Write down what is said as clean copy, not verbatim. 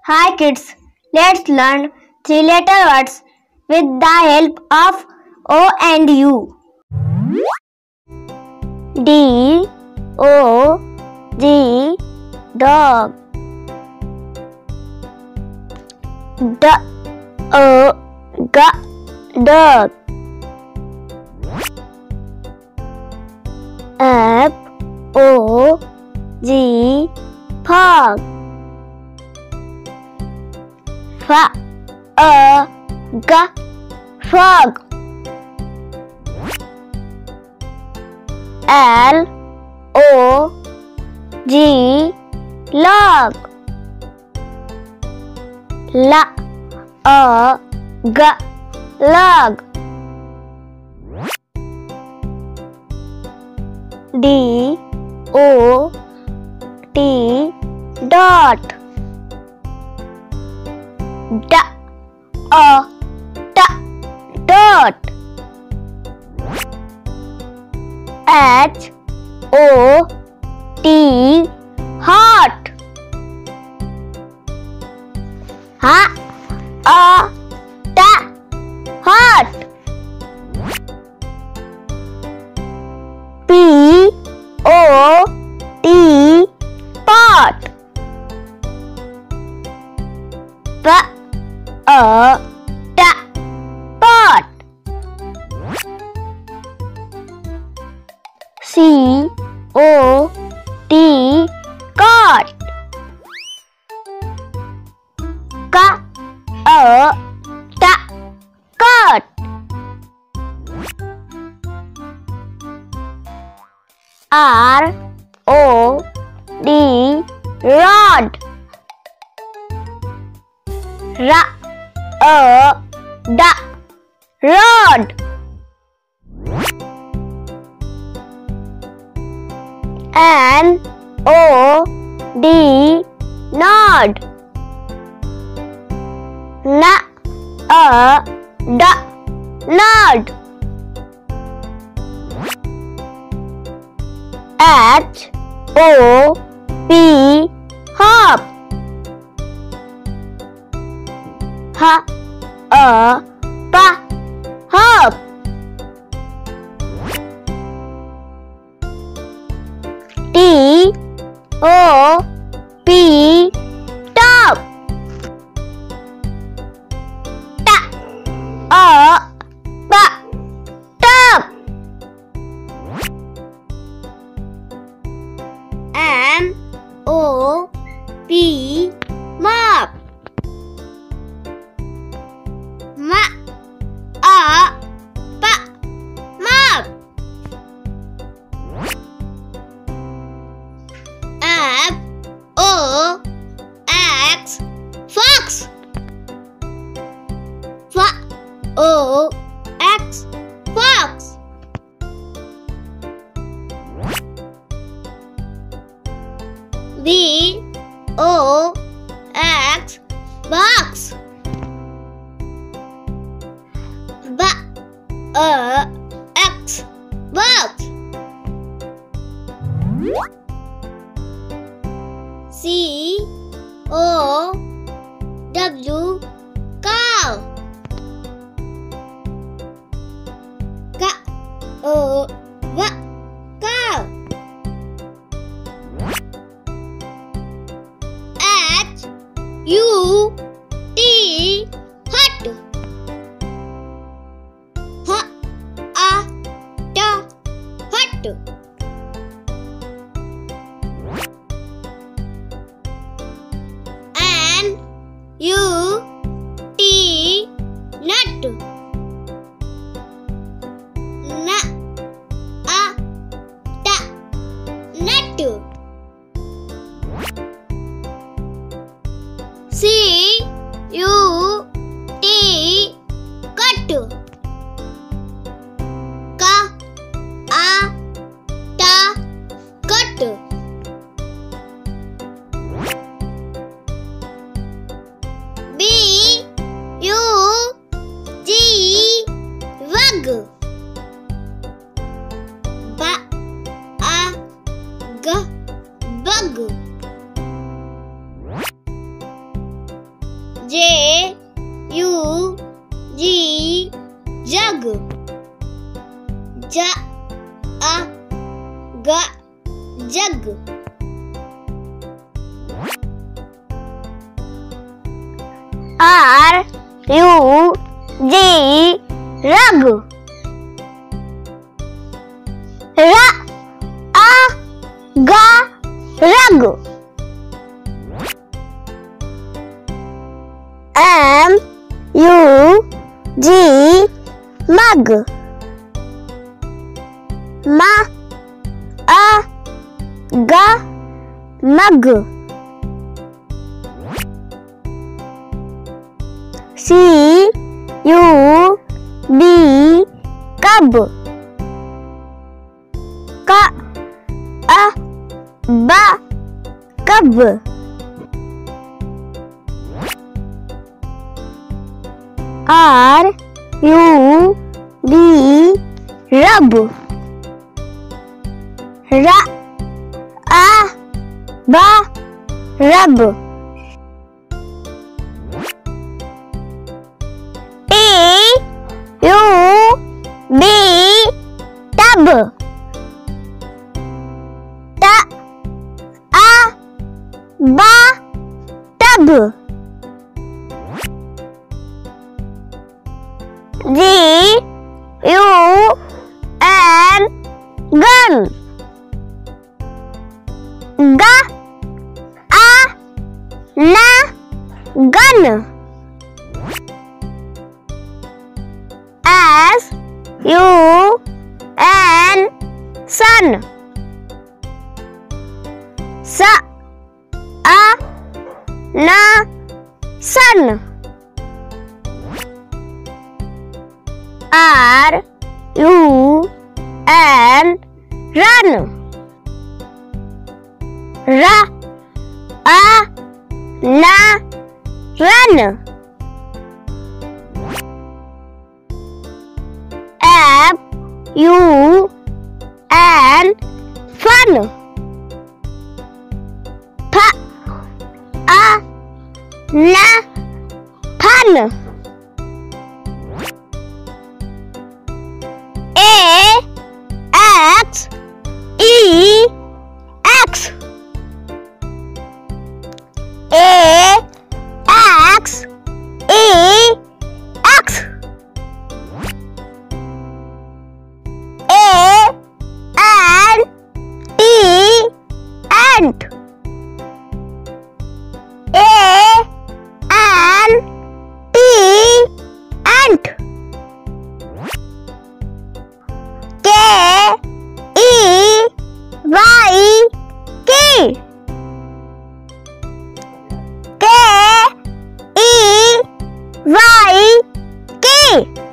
Hi kids, let's learn three-letter words with the help of O and U. D O G dog. D O G dog. F O G frog. F A G frog. L O G log. L A G log. D O T dot. D A T dot. H O T hot. H A T hot. P O T pot. P A T pot. C O T cot. K A T cot. R O D rod. R A D rod. N O D nod. N A D nod. H O P hop. H A P hop. T O P top. T A P top. M O P mop. M A P mop. F O X fox. F O X fox. B O X box. B A X box. C O W cow. K O W cow. H U T hut. H A T hut. N U T nut. N A T nut. C U T cut. K A T cut. B U G wug. B A G bug. J U G jug. J A G jug. R U G rug. R A G rug. M U G mug. M A G mug. C U B cub. K A B cub. R U B rub. R A B rub. T U B tub. T A B tub. G U N gun. G A N gun. S U N sun. S A N sun. R U N run. R A N run. F U N fun. P A N pun. A X E X. A X E X. A N T ant. A N T ant. K E Y key. K E Y key.